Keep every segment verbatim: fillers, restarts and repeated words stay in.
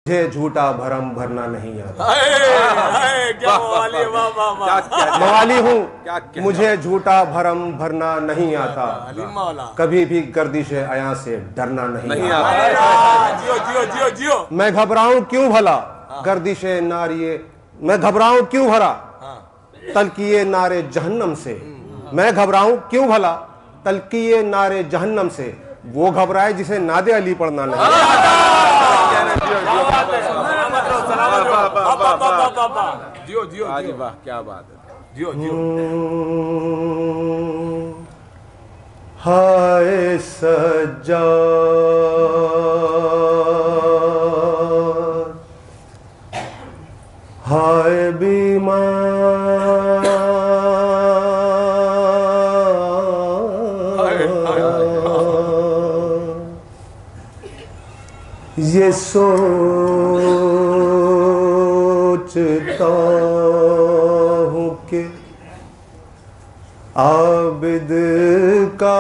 मुझे झूठा भरम भरना नहीं आता। क्या मवाली, वाह वाह वाह। मवाली हूँ, मुझे झूठा भरम भरना नहीं आता। कभी भी गर्दिश अयां से डरना नहीं, नहीं आता। जियो जियो जियो जियो। मैं घबराऊं क्यों भला गर्दिश नारिये, मैं घबराऊं क्यों भला तलकिए नारे जहन्नम से। मैं घबराऊं क्यों भला तलकिए नारे जहन्नम से। वो घबराए जिसे नादे अली पढ़ना नहीं। जियो जियो जियो, वाह क्या बात है। जियो जियो। हाय सज्जाद, हाय बीमार, ये सोचता हूँ कि आबिद का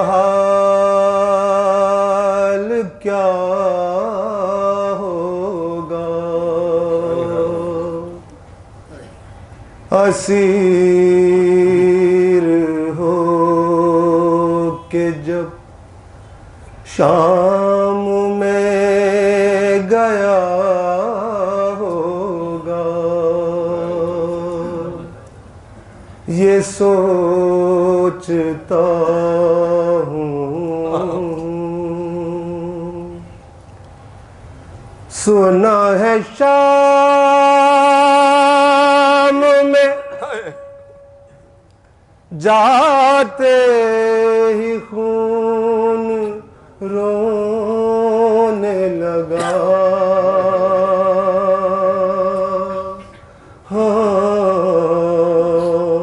हाल क्या होगा। असीर हो के जब शाम में गया होगा, ये सोचता हूँ। सुना है शाम में जाते ही खून रोने लगा। हाँ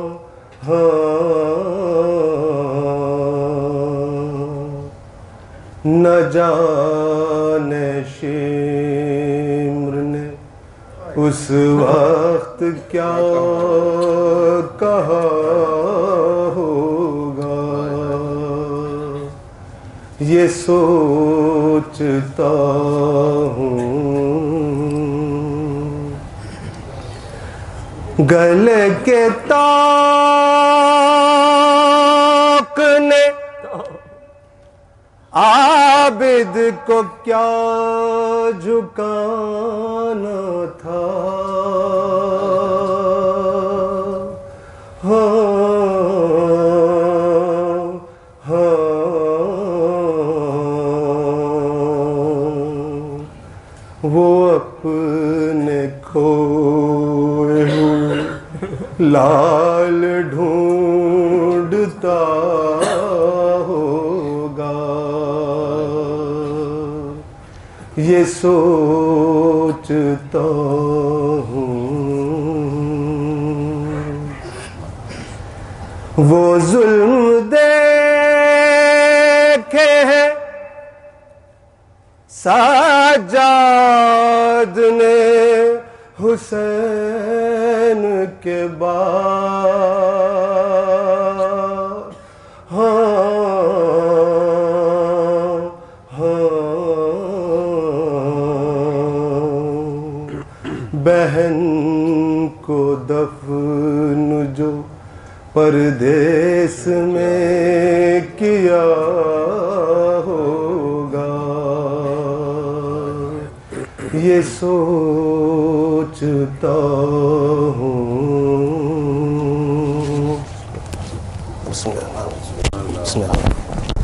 हाँ, न जाने शिम्र ने उस वक्त क्या कहा होगा, ये सोचता हूँ। गले के ताक ने आबिद को क्या झुकाना था। वो अपने खोए हुए लाल ढूंढता होगा, ये सोचता हूँ। वो जुल्म देखे हैं साजाद ने हुसैन के बाद। हाँ हाँ, बहन को दफन जो परदेस में किया होगा, ये सोचता हूँ। बिस्मिल्लाह।